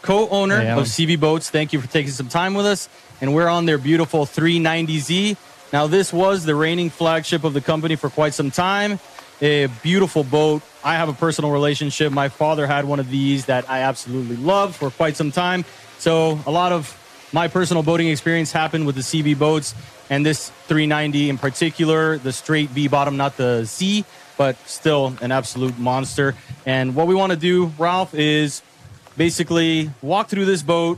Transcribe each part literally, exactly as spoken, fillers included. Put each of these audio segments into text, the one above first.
co-owner of SeaVee Boats. Thank you for taking some time with us. And we're on their beautiful three ninety Z. Now, this was the reigning flagship of the company for quite some time. A beautiful boat. I have a personal relationship. My father had one of these that I absolutely loved for quite some time. So a lot of my personal boating experience happened with the SeaVee boats, and this three ninety in particular, the straight V bottom, not the Z, but still an absolute monster. And what we want to do, Ralph, is basically walk through this boat,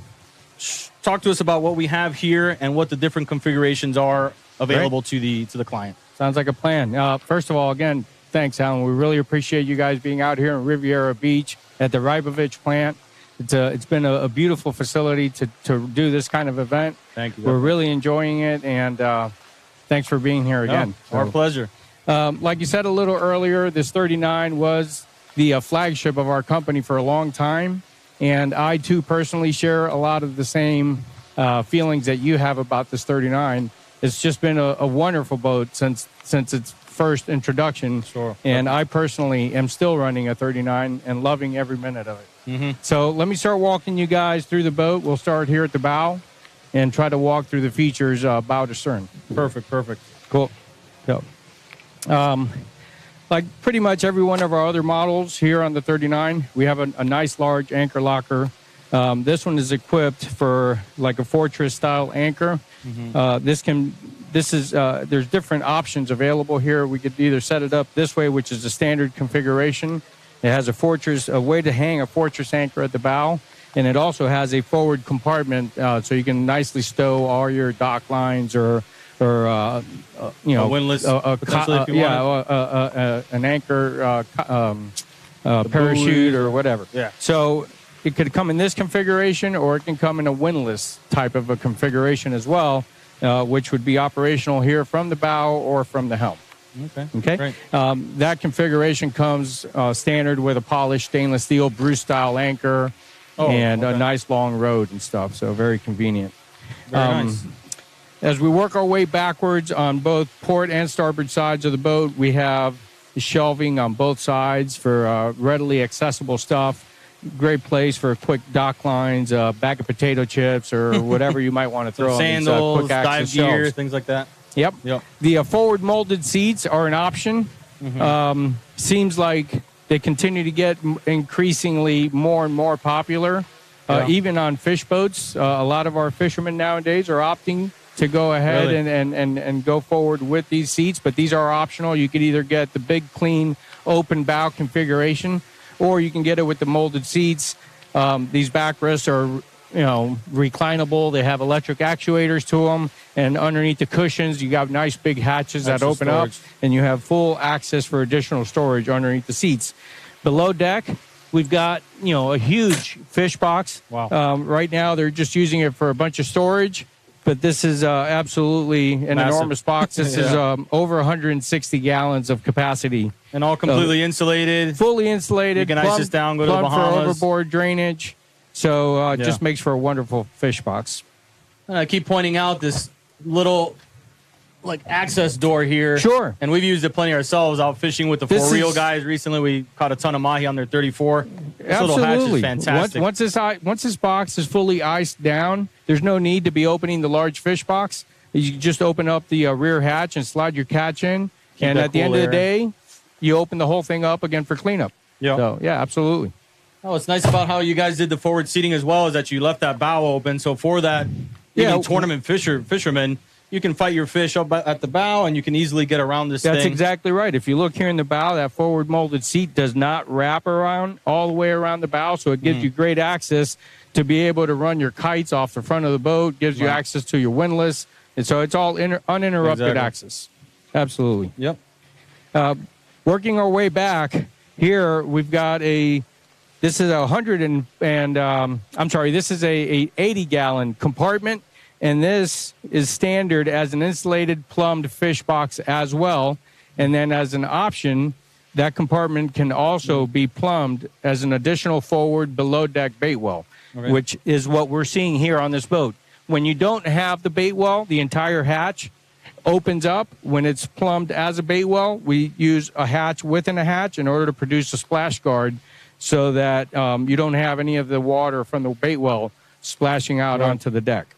talk to us about what we have here and what the different configurations are available Great. to the to the client. Sounds like a plan. Uh, first of all, again, thanks, Alan. We really appreciate you guys being out here in Riviera Beach at the Rybovich plant. It's, a, it's been a, a beautiful facility to, to do this kind of event. Thank you. We're really enjoying it, and uh, thanks for being here again. No, our so, pleasure. Um, like you said a little earlier, this thirty-nine was the uh, flagship of our company for a long time, and I, too, personally share a lot of the same uh, feelings that you have about this thirty-nine. It's just been a, a wonderful boat since since its first introduction. Sure. And I personally am still running a thirty-nine and loving every minute of it. Mm-hmm. So let me start walking you guys through the boat. We'll start here at the bow and try to walk through the features uh, bow to stern. Perfect, perfect. Cool. So, um, like pretty much every one of our other models here on the thirty-nine, we have a, a nice large anchor locker. Um, this one is equipped for like a Fortress style anchor. Mm-hmm. uh, this can, this is, uh, there's different options available here. We could either set it up this way, which is the standard configuration. It has a Fortress, a way to hang a Fortress anchor at the bow. And it also has a forward compartment, uh, so you can nicely stow all your dock lines or, or uh, uh, you know, a windlass, a, a, potentially, if you yeah, want uh, uh, uh, an anchor, uh, um, uh, parachute or whatever. Yeah. So it could come in this configuration, or it can come in a windlass type of a configuration as well, uh, which would be operational here from the bow or from the helm. Okay. Okay. Great. Um, that configuration comes uh, standard with a polished stainless steel Bruce style anchor oh, and okay. a nice long rode and stuff. So very convenient. Very um, nice. As we work our way backwards on both port and starboard sides of the boat, we have shelving on both sides for uh, readily accessible stuff. Great place for quick dock lines, a uh, bag of potato chips, or whatever you might want to throw. Sandals, on these, uh, quick dive access gear, shelves. things like that. Yep. Yep. The uh, forward molded seats are an option. Mm-hmm. Um, seems like they continue to get m- increasingly more and more popular, uh, Yeah. even on fish boats. Uh, a lot of our fishermen nowadays are opting to go ahead Really? and, and, and, and go forward with these seats, but these are optional. You could either get the big, clean, open bow configuration, or you can get it with the molded seats. Um, these backrests are, you know, reclinable. They have electric actuators to them, and underneath the cushions, you got nice big hatches that Extra open storage. up, and you have full access for additional storage underneath the seats. Below deck, we've got, you know, a huge fish box. Wow. Um, right now, they're just using it for a bunch of storage, but this is uh, absolutely an Massive. enormous box. This Yeah. is um, over one hundred sixty gallons of capacity. And all completely insulated. Fully insulated. You can ice plumbed- this down, go to the plumbed Bahamas. for overboard drainage. So uh, it Yeah. just makes for a wonderful fish box. And I keep pointing out this little, like, access door here. Sure. And we've used it plenty ourselves out fishing with the This four-reel is- guys. Recently, we caught a ton of mahi on their thirty-four. This little hatch is Absolutely. fantastic. Once, once, this, i- once this box is fully iced down, there's no need to be opening the large fish box. You just open up the uh, rear hatch and slide your catch in. Keep and that at the cool end of the air. day, you open the whole thing up again for cleanup. Yeah. So, yeah, absolutely. Oh, what's nice about how you guys did the forward seating as well is that you left that bow open. So for that, Yeah. even tournament fisher fishermen, you can fight your fish up at the bow, and you can easily get around this That's thing. exactly right. If you look here in the bow, that forward molded seat does not wrap around all the way around the bow, so it gives Mm. you great access to be able to run your kites off the front of the boat, gives you Right. access to your windlass, and so it's all inter- uninterrupted Exactly. access. Absolutely. Yep. Uh, working our way back, here we've got a, this is a hundred and, and um, I'm sorry, this is a, a eighty gallon compartment, and this is standard as an insulated plumbed fish box as well. And then as an option, that compartment can also be plumbed as an additional forward below deck bait well, Okay. which is what we're seeing here on this boat. When you don't have the bait well, the entire hatch opens up. When it's plumbed as a bait well, we use a hatch within a hatch in order to produce a splash guard so that um, you don't have any of the water from the bait well splashing out Right. onto the deck.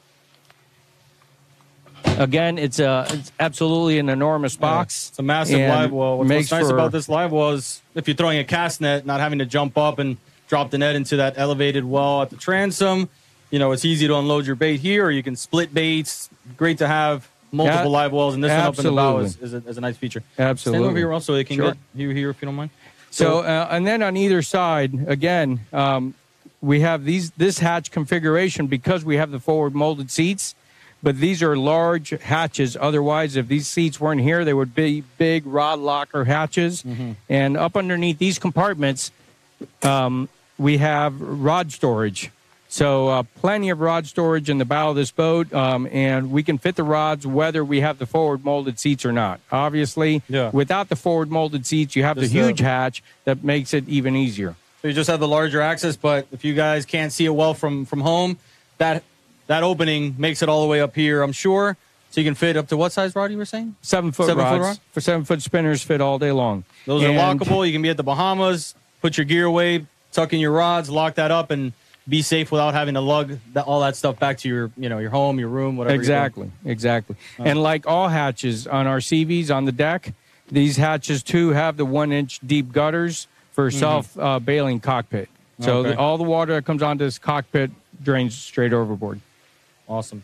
Again, it's a it's absolutely an enormous box. Yeah, it's a massive and live well. What's, makes what's nice for- about this live well is if you're throwing a cast net, not having to jump up and drop the net into that elevated well at the transom. You know, it's easy to unload your bait here, or you can split baits. Great to have multiple Yeah, live wells, and this one up in the bow absolutely. is, is, a, is a nice feature. Absolutely. Stand over here also, they can Sure. get you here if you don't mind. So, uh, and then on either side, again, um, we have these this hatch configuration because we have the forward molded seats, but these are large hatches. Otherwise, if these seats weren't here, they would be big rod locker hatches. Mm-hmm. And up underneath these compartments, um, we have rod storage. So uh, plenty of rod storage in the bow of this boat, um, and we can fit the rods whether we have the forward molded seats or not. Obviously, Yeah. without the forward molded seats, you have Just the the- huge hatch that makes it even easier. So you just have the larger access, but if you guys can't see it well from, from home, that that opening makes it all the way up here, I'm sure. So you can fit up to what size rod you were saying? Seven foot Seven foot rods rod? for seven foot spinners fit all day long. Those And- are lockable. You can be at the Bahamas, put your gear away, tuck in your rods, lock that up, and be safe without having to lug that, all that stuff back to your, you know, your home, your room, whatever. you're doing. Exactly, exactly. And like all hatches on our SeaVees on the deck, these hatches too have the one inch deep gutters for self uh, bailing cockpit. So Okay. the, all the water that comes onto this cockpit drains straight overboard. Awesome.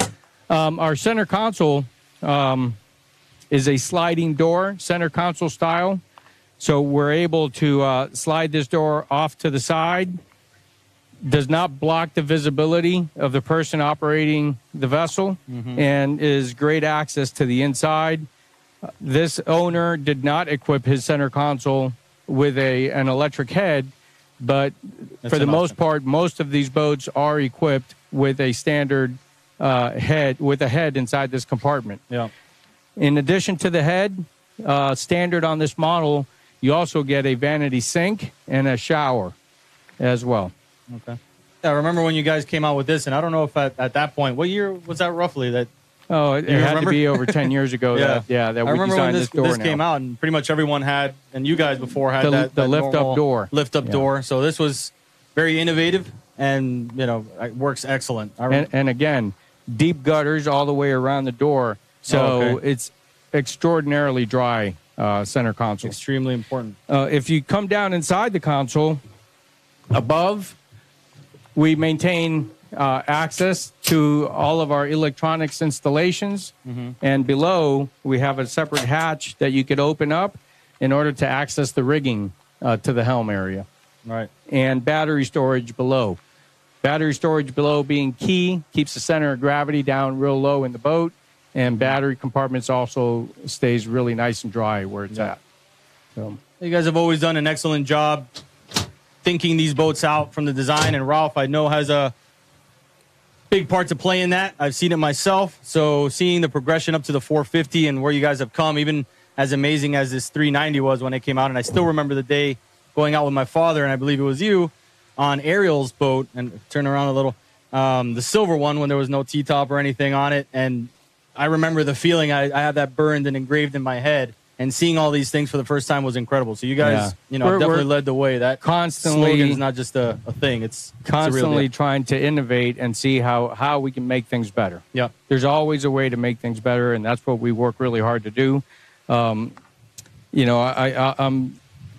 Um, our center console um, is a sliding door, center console style. So we're able to uh, slide this door off to the side. Does not block the visibility of the person operating the vessel, and is great access to the inside. Uh, This owner did not equip his center console with a an electric head, but That's for the an most option. part, most of these boats are equipped with a standard uh, head, with a head inside this compartment. Yeah. In addition to the head, uh, standard on this model, you also get a vanity sink and a shower as well. Okay. Yeah, I remember when you guys came out with this, and I don't know if at, at that point, what year was that roughly? That Oh, it, You it had remember? to be over ten years ago. Yeah. that, yeah, that I we remember designed when this, this door this now. came out, and pretty much everyone had, and you guys before had The- that, the that lift-up normal door. lift up Yeah. door. So this was very innovative, and you know, it works excellent. I And, remember, and again, deep gutters all the way around the door, so Oh, okay. it's extraordinarily dry uh, center console. extremely important. Uh, if you come down inside the console, above, we maintain uh, access to all of our electronics installations. And below, we have a separate hatch that you could open up in order to access the rigging uh, to the helm area. Right. And battery storage below. Battery storage below being key, keeps the center of gravity down real low in the boat. And battery compartments also stays really nice and dry where it's Yeah. at. So. You guys have always done an excellent job thinking these boats out from the design, and Ralph, I know, has a big part to play in that. I've seen it myself. So seeing the progression up to the four fifty and where you guys have come, even as amazing as this three ninety was when it came out, and I still remember the day going out with my father, and I believe it was you, on Ariel's boat, and turn around a little, um, the silver one when there was no T-top or anything on it, and I remember the feeling. I, I have that burned and engraved in my head, and seeing all these things for the first time was incredible. So you guys, Yeah. you know, We're- definitely we're led the way. That constantly- slogan is not just a, a thing; it's it's a real Constantly deal. trying to innovate and see how, how we can make things better. Yeah. There's always a way to make things better, and that's what we work really hard to do. Um, you know, I, I, I'm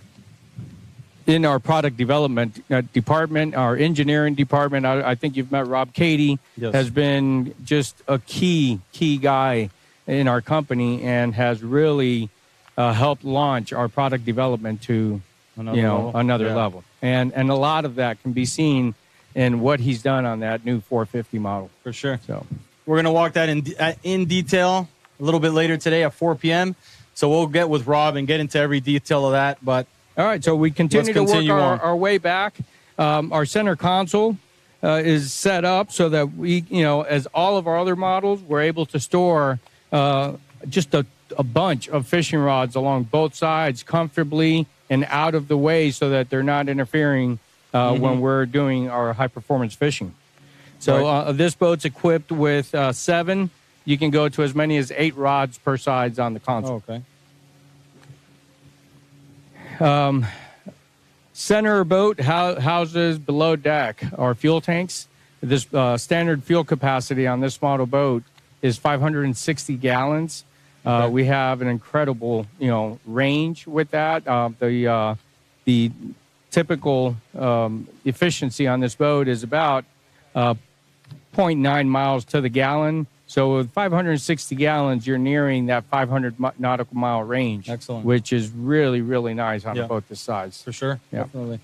in our product development uh, department, our engineering department. I, I think you've met Rob Cady, Yes. has been just a key, key guy in our company and has really uh, helped launch our product development to Another you know level. another Yeah. level. And and a lot of that can be seen in what he's done on that new four fifty model. For sure. So. We're going to walk that in uh, in detail a little bit later today at four p.m. So we'll get with Rob and get into every detail of that. But All right, so we continue Let's continue to work our, on. our way back. Um, our center console uh, is set up so that we, you know, as all of our other models, we're able to store uh, just a, a bunch of fishing rods along both sides comfortably and out of the way so that they're not interfering uh, Mm-hmm. when we're doing our high performance fishing. So Right. uh, this boat's equipped with uh, seven. You can go to as many as eight rods per sides on the console. oh, okay. center boat hou- houses below deck are fuel tanks. This uh, standard fuel capacity on this model boat is five hundred sixty gallons. Uh, Okay. we have an incredible, you know, range with that. Uh, the uh, the typical um, efficiency on this boat is about uh, zero point nine miles to the gallon. So with five hundred sixty gallons, you're nearing that five hundred nautical mile range. Excellent. Which is really, really nice on Yeah. a boat this size. For sure. Yeah. Definitely.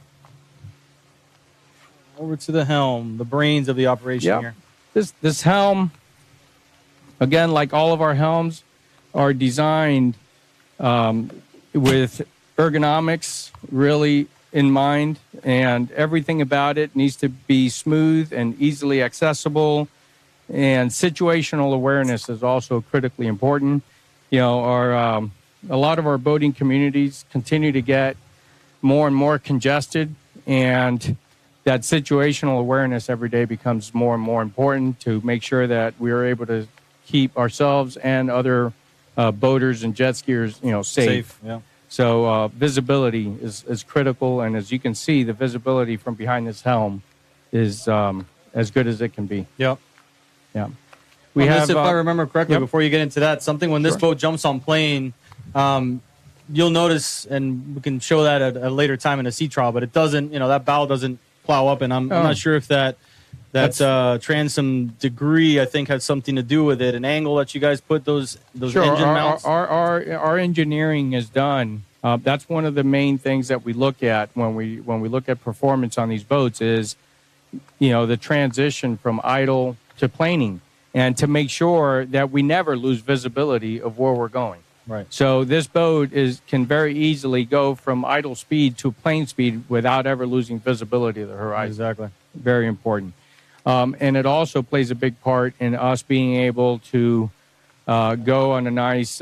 Over to the helm, the brains of the operation Yep. here. This this helm, again, like all of our helms, are designed um, with ergonomics really in mind, and everything about it needs to be smooth and easily accessible. And situational awareness is also critically important. You know, our um, a lot of our boating communities continue to get more and more congested, and that situational awareness every day becomes more and more important to make sure that we are able to keep ourselves and other uh, boaters and jet skiers, you know, safe. Safe. Yeah. So uh, visibility is, is critical, and as you can see, the visibility from behind this helm is um, as good as it can be. Yep. Yeah. We We well, have, this, if uh, I remember correctly, yep. before you get into that, something when this Sure. boat jumps on plane, um, you'll notice, and we can show that at a later time in a sea trial, but it doesn't, you know, that bow doesn't plow up, and I'm, I'm Oh. not sure if that that That's- uh, transom degree, I think, has something to do with it, an angle that you guys put those those Sure. engine Our, mounts. our, our, our engineering is done. Uh, that's one of the main things that we look at when we when we look at performance on these boats is, you know, the transition from idle to planing, and to make sure that we never lose visibility of where we're going. Right. So this boat is can very easily go from idle speed to plane speed without ever losing visibility of the horizon. Exactly. Very important. Um, and it also plays a big part in us being able to uh, go on a nice uh,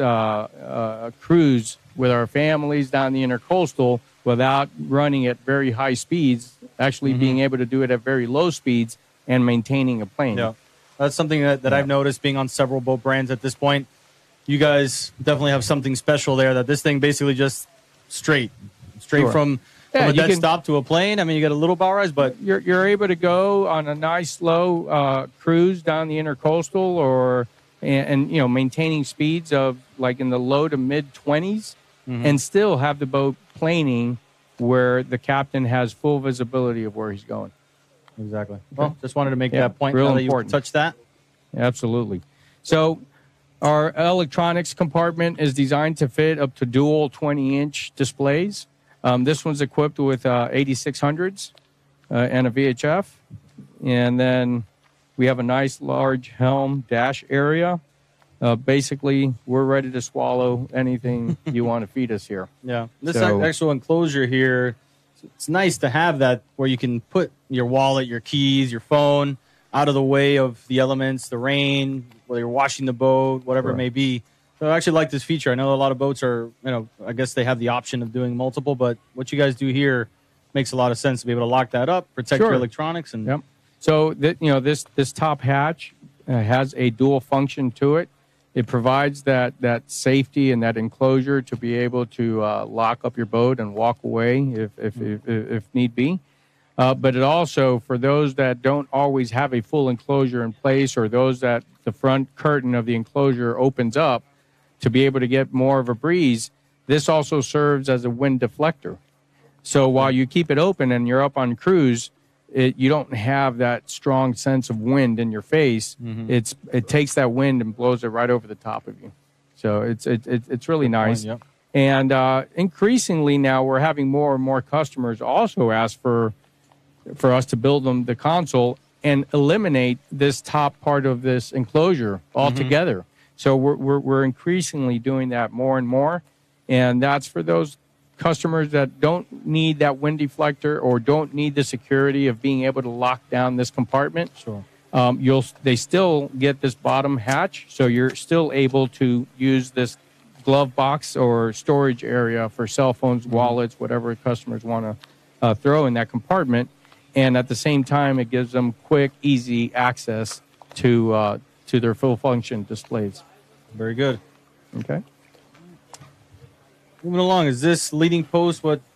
uh, cruise with our families down the intercoastal without running at very high speeds, actually Mhm. being able to do it at very low speeds and maintaining a plane. Yeah. That's something that, that Yeah. I've noticed being on several boat brands at this point. You guys definitely have something special there, that this thing basically just straight, straight Sure. from, Yeah, from a you dead can- stop to a plane. I mean, you got a little bow rise, but You're, you're able to go on a nice slow uh, cruise down the intercoastal, or and, and you know maintaining speeds of like in the low to mid twenties, Mhm. and still have the boat planing where the captain has full visibility of where he's going. exactly. Well, just wanted to make Yeah, that point. real Now that you important. touched that. Absolutely. So our electronics compartment is designed to fit up to dual twenty inch displays. Um, this one's equipped with uh, eighty-six hundreds uh, and a V H F. And then we have a nice large helm dash area. Uh, basically, we're ready to swallow anything you want to feed us here. Yeah. This So- actual enclosure here, it's nice to have that where you can put your wallet, your keys, your phone out of the way of the elements, the rain, whether you're washing the boat, whatever it Sure. may be. So I actually like this feature. I know a lot of boats are, you know, I guess they have the option of doing multiple, but what you guys do here makes a lot of sense to be able to lock that up, protect Sure. your electronics, and Yep. So that you know this this top hatch uh, has a dual function to it. It provides that that safety and that enclosure to be able to uh, lock up your boat and walk away if if if, if need be. Uh, but it also, for those that don't always have a full enclosure in place, or those that the front curtain of the enclosure opens up to be able to get more of a breeze, this also serves as a wind deflector. So while you keep it open and you're up on cruise, it, you don't have that strong sense of wind in your face. Mhm. It's it takes that wind and blows it right over the top of you. So it's it, it, it's really nice. Yep. And uh, increasingly now we're having more and more customers also ask for for us to build them the console and eliminate this top part of this enclosure altogether. So we're, we're we're increasingly doing that more and more, and that's for those customers that don't need that wind deflector or don't need the security of being able to lock down this compartment. Sure. Um, you'll they still get this bottom hatch, so you're still able to use this glove box or storage area for cell phones, wallets, whatever customers want to uh, throw in that compartment. And at the same time, it gives them quick, easy access to uh, to their full function displays. Very good. Okay. Moving along, is this leading post what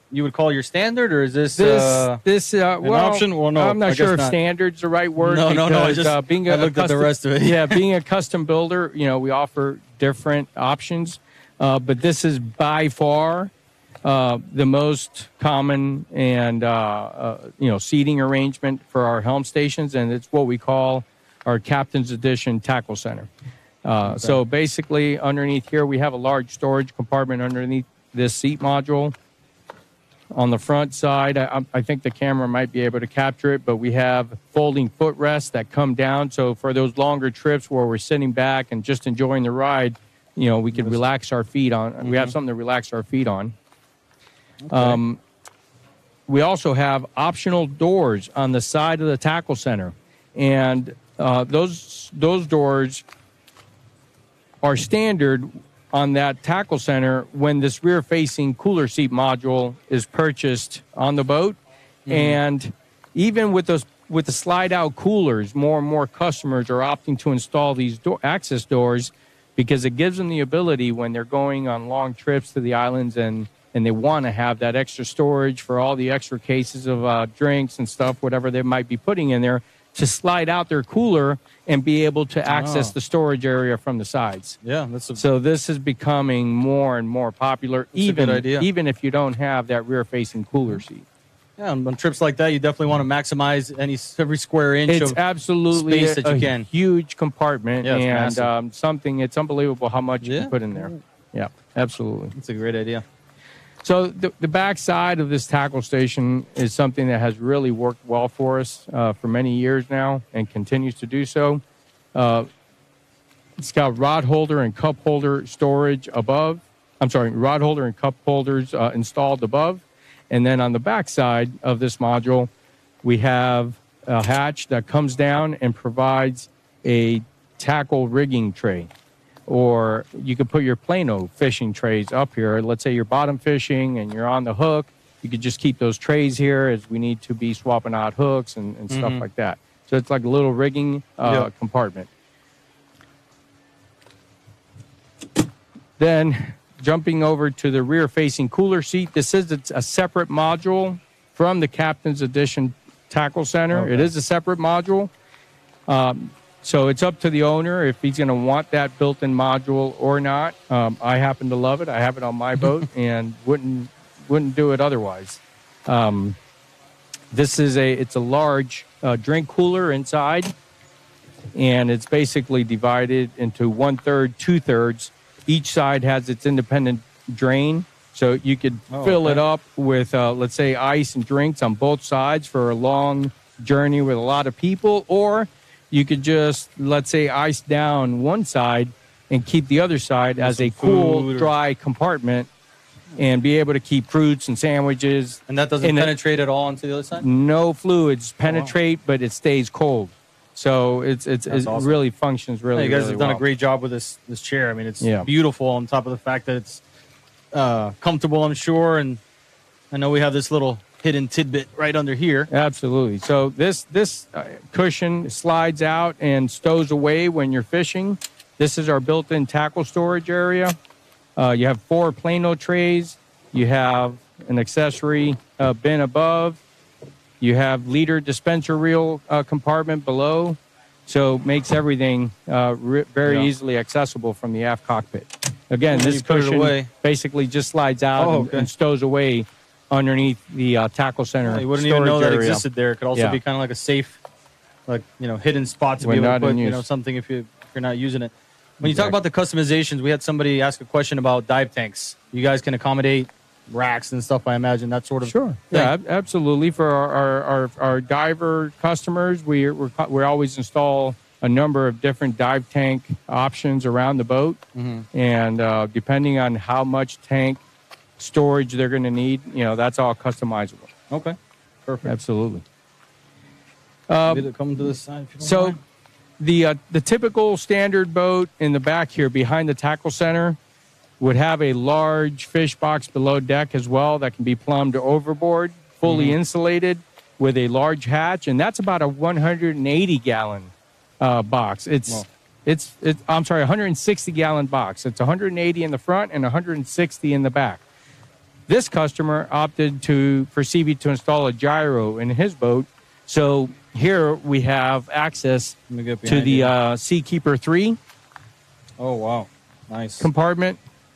you would call your standard, or is this This, uh, this uh, an well, option? Well, no, I'm not I sure guess if not. standard's the right word. No, no, no. I because, just uh, being a, I looked a at the custom, rest of it. Yeah, being a custom builder, you know, we offer different options, uh, but this is by far uh, the most common and uh, uh, you know seating arrangement for our helm stations, and it's what we call our Captain's Edition Tackle Center. Uh, Okay. So basically, underneath here, we have a large storage compartment underneath this seat module. On the front side, I, I think the camera might be able to capture it, but we have folding footrests that come down. So for those longer trips where we're sitting back and just enjoying the ride, you know, we can relax our feet on. Mm-hmm. We have something to relax our feet on. Okay. Um, we also have optional doors on the side of the tackle center, and uh, those those doors are standard on that tackle center when this rear-facing cooler seat module is purchased on the boat. Mm-hmm. And even with those with the slide-out coolers, more and more customers are opting to install these door, access doors because it gives them the ability when they're going on long trips to the islands and, and they want to have that extra storage for all the extra cases of uh, drinks and stuff, whatever they might be putting in there, to slide out their cooler and be able to access oh. the storage area from the sides. Yeah, that's a, so this is becoming more and more popular, even, a good idea. even if you don't have that rear-facing cooler seat. Yeah, on, on trips like that, you definitely want to maximize any every square inch It's of absolutely space a, that you a can. huge compartment, Yeah, it's and massive. um, something, it's unbelievable how much you Yeah. can put in there. Yeah, absolutely. It's a great idea. So the, the back side of this tackle station is something that has really worked well for us uh, for many years now and continues to do so. Uh, it's got rod holder and cup holder storage above. I'm sorry, rod holder and cup holders uh, installed above. And then on the back side of this module, we have a hatch that comes down and provides a tackle rigging tray. Or you could put your Plano fishing trays up here. Let's say you're bottom fishing and you're on the hook. You could just keep those trays here as we need to be swapping out hooks and, and stuff Mm-hmm. like that. So it's like a little rigging uh, Yep. compartment. Then jumping over to the rear-facing cooler seat. This is a separate module from the Captain's Edition Tackle Center. Okay. It is a separate module. Um, so it's up to the owner if he's going to want that built-in module or not. Um, I happen to love it. I have it on my boat and wouldn't wouldn't do it otherwise. Um, this is a it's a large uh, drink cooler inside, and it's basically divided into one-third, two-thirds. Each side has its independent drain, so you could Oh, fill okay. it up with, uh, let's say, ice and drinks on both sides for a long journey with a lot of people, or you could just, let's say, ice down one side and keep the other side With as some a cool, food or- dry compartment and be able to keep fruits and sandwiches. And that doesn't in a- penetrate at all into the other side? No fluids penetrate, but it stays cold. So it's it's That's it awesome. really functions really. Yeah, you guys really have done well. a great job with this this chair. I mean, it's Yeah. beautiful on top of the fact that it's uh, comfortable, I'm sure. And I know we have this little hidden tidbit right under here. Absolutely. So this this uh, cushion slides out and stows away when you're fishing. This is our built-in tackle storage area. Uh, you have four Plano trays. You have an accessory uh, bin above. You have liter dispenser reel uh, compartment below. So it makes everything uh, re- very Yeah. easily accessible from the aft cockpit. Again, And this you put it cushion away. basically just slides out Oh, and, okay. and stows away underneath the uh, tackle center. You wouldn't even know storage that area. existed there. It could also Yeah. be kind of like a safe, like, you know, hidden spot to When be able not to put, in you use. know, something if, you, if you're not using it. When you talk Exactly. about the customizations, we had somebody ask a question about dive tanks. You guys can accommodate racks and stuff, I imagine, that sort of Sure. thing. Yeah, ab- absolutely. For our, our, our, our diver customers, we we're, co- we always install a number of different dive tank options around the boat. Mm-hmm. And uh, depending on how much tank storage they're going to need, you know, that's all customizable. Okay, perfect. Absolutely. Um, Come to this side. If you don't So mind. the uh, the typical standard boat in the back here behind the tackle center would have a large fish box below deck as well that can be plumbed overboard, fully Mm-hmm. insulated with a large hatch, and that's about a one hundred eighty gallon uh, box. It's Wow. it's it's I'm sorry, one hundred sixty gallon box. It's one hundred eighty in the front and one hundred sixty in the back. This customer opted to for SeaVee to install a gyro in his boat. So here we have access to the uh, Seakeeper three. Oh, wow. Nice. Compartment.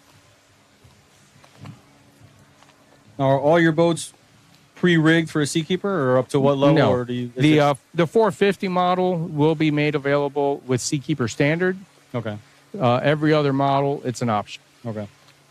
Now, are all your boats pre-rigged for a Seakeeper, or up to what level? No. Or do you, the, uh, the four fifty model will be made available with Seakeeper Standard. Okay. Uh, every other model, it's an option. Okay.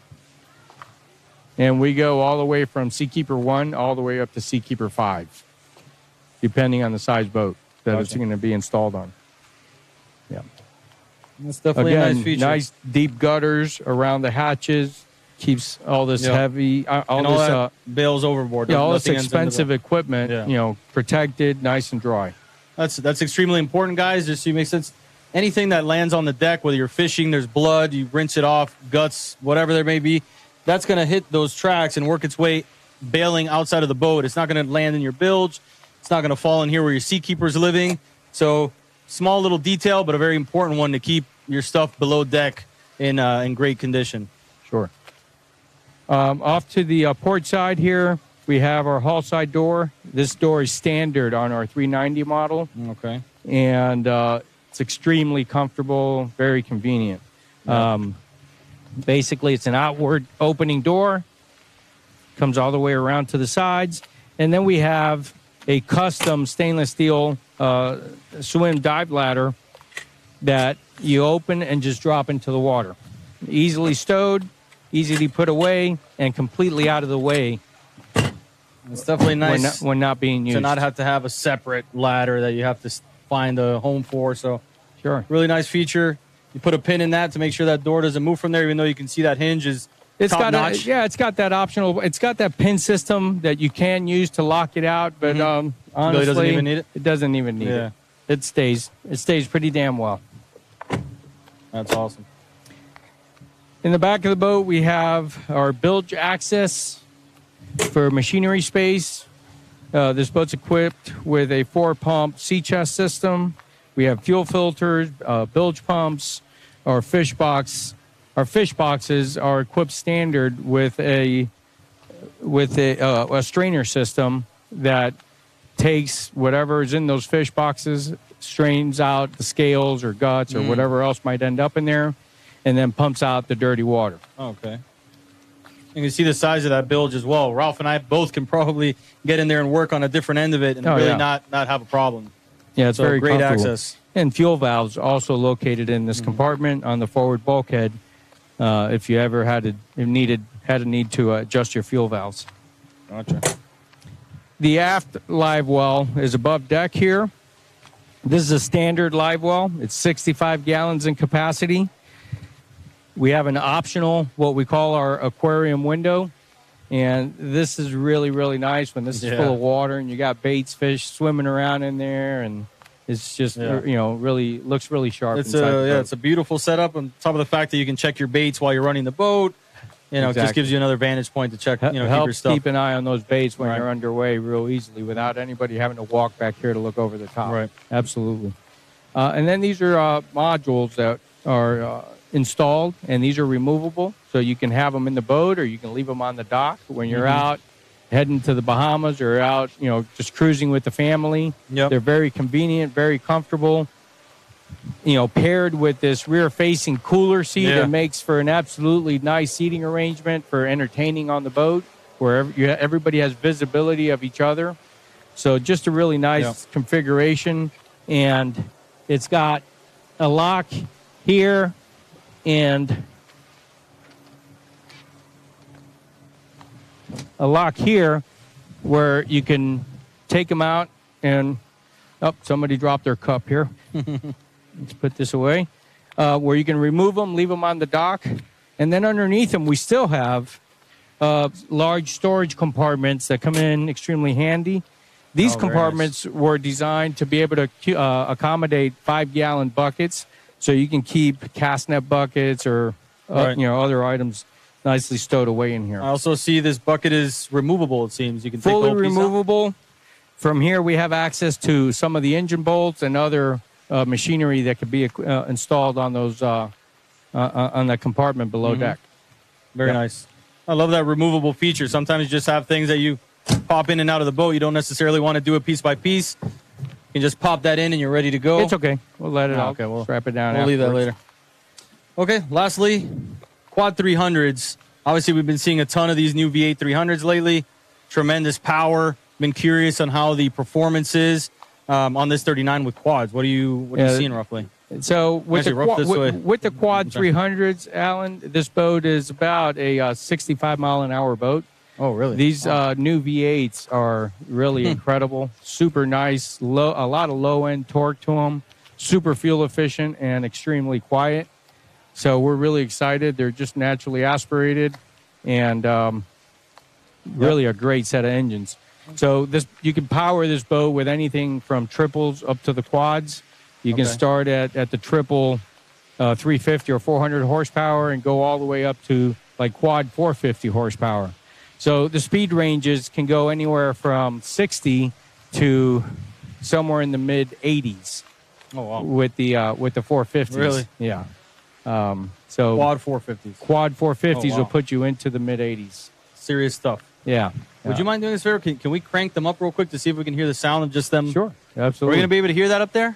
And we go all the way from Seakeeper one all the way up to Seakeeper five, depending on the size boat that gotcha. It's going to be installed on. Yeah. That's definitely Again, a nice feature. Nice deep gutters around the hatches. Keeps all this yep. heavy, uh, all and this all that uh, bails overboard. Yeah, all this Nothing expensive equipment, yeah. you know, protected, nice and dry. That's that's extremely important, guys. Just so you make sense. Anything that lands on the deck, whether you're fishing, there's blood, you rinse it off, guts, whatever there may be, that's going to hit those tracks and work its way bailing outside of the boat. It's not going to land in your bilge. It's not going to fall in here where your Seakeeper's living. So small little detail, but a very important one to keep your stuff below deck in uh, in great condition. Sure. Um, off to the uh, port side here, we have our hull side door. This door is standard on our three ninety model. Okay. And uh, it's extremely comfortable, very convenient. Yeah. Um, basically, it's an outward opening door. Comes all the way around to the sides. And then we have a custom stainless steel uh, swim dive ladder that you open and just drop into the water. Easily stowed, easily put away, and completely out of the way. It's definitely nice when not, when not being used. To not have to have a separate ladder that you have to find a home for. So, sure. Really nice feature. You put a pin in that to make sure that door doesn't move from there, even though you can see that hinge is it's top got notch. A, yeah, it's got that optional. It's got that pin system that you can use to lock it out, but mm-hmm. um, honestly, really doesn't even need it. It doesn't even need yeah. it. It stays. It stays pretty damn well. That's awesome. In the back of the boat, we have our bilge access for machinery space. Uh, this boat's equipped with a four-pump sea chest system. We have fuel filters, uh, bilge pumps, our fish box. Our fish boxes are equipped standard with a with a, uh, a strainer system that takes whatever is in those fish boxes, strains out the scales or guts or mm. whatever else might end up in there, and then pumps out the dirty water. Okay. You can see the size of that bilge as well. Ralph and I both can probably get in there and work on a different end of it and oh, really yeah. not, not have a problem. Yeah, it's so very great access. And fuel valves also located in this mm-hmm. compartment on the forward bulkhead. Uh, if you ever had to needed had a need to uh, adjust your fuel valves. Gotcha. The aft live well is above deck here. This is a standard live well. It's sixty-five gallons in capacity. We have an optional, what we call our aquarium window. And this is really, really nice when this is yeah. full of water and you got baits, fish swimming around in there. And it's just, yeah. you know, really looks really sharp. It's a, yeah, it's a beautiful setup on top of the fact that you can check your baits while you're running the boat. You know, exactly. It just gives you another vantage point to check, you know, helps keep your stuff. Keep an eye on those baits when right. you're underway real easily without anybody having to walk back here to look over the top. Right. Absolutely. Uh, and then these are uh, modules that are uh, installed, and these are removable. So you can have them in the boat or you can leave them on the dock when you're mm-hmm. out heading to the Bahamas or out, you know, just cruising with the family. Yep. They're very convenient, very comfortable. You know, paired with this rear-facing cooler seat, yeah. it makes for an absolutely nice seating arrangement for entertaining on the boat, where every, everybody has visibility of each other. So just a really nice yeah. configuration, and it's got a lock here and a lock here where you can take them out and, oh, somebody dropped their cup here. Let's put this away. Uh, where you can remove them, leave them on the dock. And then underneath them, we still have uh, large storage compartments that come in extremely handy. These oh, compartments nice. were designed to be able to uh, accommodate five-gallon buckets, so you can keep cast net buckets or uh, right. you know, other items nicely stowed away in here. I also see this bucket is removable, it seems. You can Fully take the whole removable. Piece out. From here, we have access to some of the engine bolts and other Uh, machinery that could be uh, installed on those uh, uh, on that compartment below mm-hmm. deck. Very yeah. nice. I love that removable feature. Sometimes you just have things that you pop in and out of the boat. You don't necessarily want to do it piece by piece. You can just pop that in and you're ready to go. It's okay. We'll let it Oh, out. okay, we'll strap it down. We'll leave that afterwards. later. Okay, lastly, quad three hundreds. Obviously, we've been seeing a ton of these new V eight three hundreds lately. Tremendous power. Been curious on how the performance is um, on this thirty-nine with quads. What are you what are Yeah, you seeing roughly? So with Actually, the, rough quad, this way. with, with the quad three hundreds, Alan, this boat is about a uh, sixty-five mile an hour boat. Oh, really? These Wow. uh, new V eights are really Hmm. incredible, super nice, low, a lot of low end torque to them, super fuel efficient and extremely quiet. So we're really excited. They're just naturally aspirated and um, really a great set of engines. So this you can power this boat with anything from triples up to the quads. You can Okay. start at, at the triple uh, three fifty or four hundred horsepower and go all the way up to like quad four fifty horsepower. So the speed ranges can go anywhere from sixty to somewhere in the mid eighties Oh, wow. with the uh, with the four fifties. Really? Yeah. Um, so Quad four fifties. quad four fifties Oh, wow. will put you into the mid eighties. Serious stuff. Yeah. Would Yeah. you mind doing this favor? Can, can we crank them up real quick to see if we can hear the sound of just them? Sure. Are we Absolutely. going to be able to hear that up there?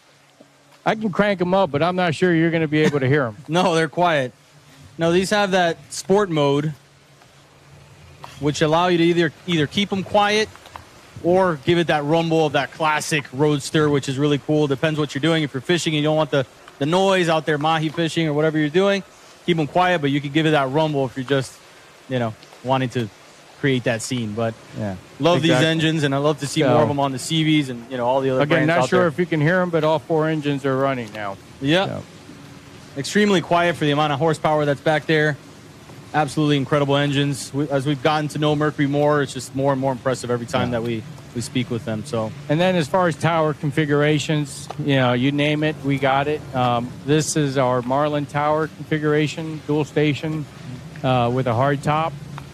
I can crank them up, but I'm not sure you're going to be able to hear them. No, they're quiet. No, these have that sport mode, which allow you to either either keep them quiet or give it that rumble of that classic roadster, which is really cool. Depends what you're doing. If you're fishing and you don't want the, the noise out there, mahi fishing or whatever you're doing, keep them quiet, but you can give it that rumble if you're just, you know, wanting to create that scene. But Yeah. love these Exactly. engines, and I love to see So- more of them on the SeaVees and, you know, all the other Again, brands not out sure there. if you can hear them, but all four engines are running now. Yeah. So, Extremely quiet for the amount of horsepower that's back there. Absolutely incredible engines. We, as we've gotten to know Mercury more, it's just more and more impressive every time Yeah. that we, we speak with them. So, and then as far as tower configurations, you know, you name it, we got it. Um, this is our Marlin tower configuration, dual station uh, with a hard top.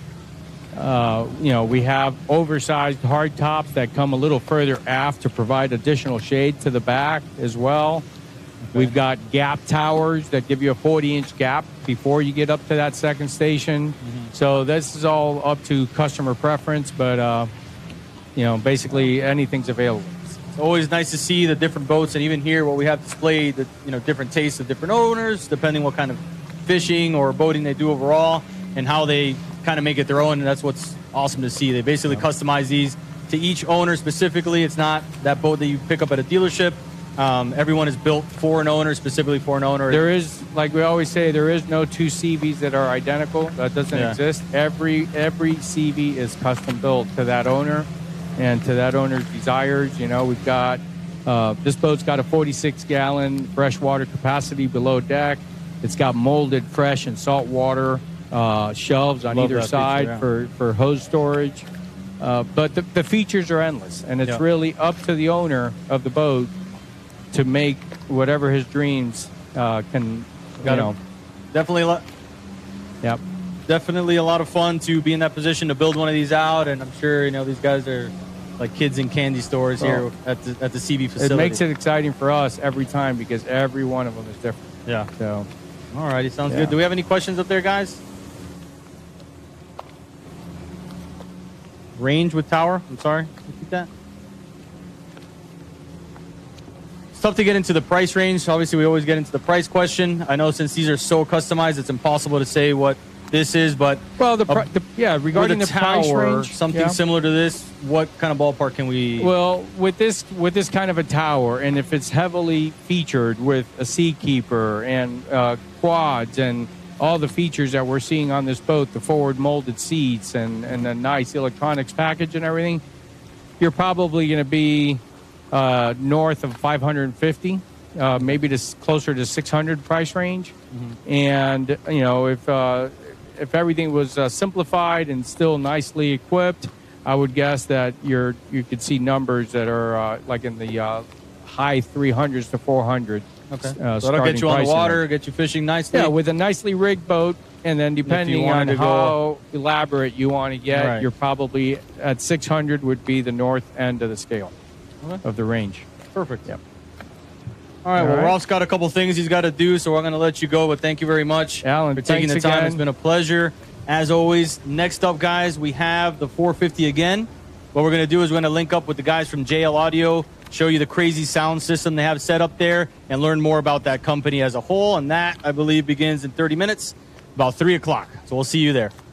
Uh, you know, we have oversized hard tops that come a little further aft to provide additional shade to the back as well. We've got gap towers that give you a forty inch gap before you get up to that second station. Mm-hmm. So this is all up to customer preference, but, uh, you know, basically anything's available. it's always nice to see the different boats, and even here what we have displayed, the, you know, different tastes of different owners, depending what kind of fishing or boating they do overall, and how they kind of make it their own. And that's what's awesome to see. They basically customize these to each owner specifically. It's not that boat that you pick up at a dealership. Um, everyone is built for an owner, specifically for an owner. There is, like we always say, there is no two SeaVees that are identical. That doesn't Yeah. exist. Every every SeaVee is custom built to that owner and to that owner's desires. You know, we've got uh, this boat's got a forty-six gallon freshwater capacity below deck. It's got molded fresh and salt water uh, shelves on Love either that feature, side yeah. for for hose storage. Uh, but the, the features are endless, and it's Yeah. really up to the owner of the boat to make whatever his dreams uh, can, you Got it. know. Definitely a lot. Yep. Definitely a lot of fun to be in that position to build one of these out, and I'm sure you know these guys are like kids in candy stores here Well, at the at the SeaVee facility. It makes it exciting for us every time because every one of them is different. Yeah. So, All righty, sounds Yeah. good. Do we have any questions up there, guys? Range with tower. I'm sorry. Repeat that. It's tough to get into the price range. Obviously, we always get into the price question. I know since these are so customized, it's impossible to say what this is, but well, the, Uh, pri- the yeah regarding with the a price tower, range, something yeah. similar to this, what kind of ballpark can we? Well, with this with this kind of a tower, and if it's heavily featured with a Seakeeper and uh, quads and all the features that we're seeing on this boat, the forward molded seats and and a nice electronics package and everything, you're probably going to be uh, north of five hundred fifty, uh, maybe to s- closer to six hundred price range. Mm-hmm. And you know, if uh, if everything was uh, simplified and still nicely equipped, I would guess that you're you could see numbers that are uh, like in the uh, high three hundreds to four hundred. Okay, Uh, so that'll starting get you on the pricing. water, get you fishing nicely. Yeah, with a nicely rigged boat, and then depending on wanted to how elaborate you want to get, Right. you're probably at six hundred would be the north end of the scale Okay. of the range. Perfect. Yep. All right. All Well, right. Ralph's got a couple things he's got to do, so we're going to let you go. But thank you very much Alan, for taking thanks the time. again. It's been a pleasure. As always, next up, guys, we have the four fifty again. What we're going to do is we're going to link up with the guys from J L Audio, show you the crazy sound system they have set up there, and learn more about that company as a whole. And that, I believe, begins in thirty minutes, about three o'clock. So we'll see you there.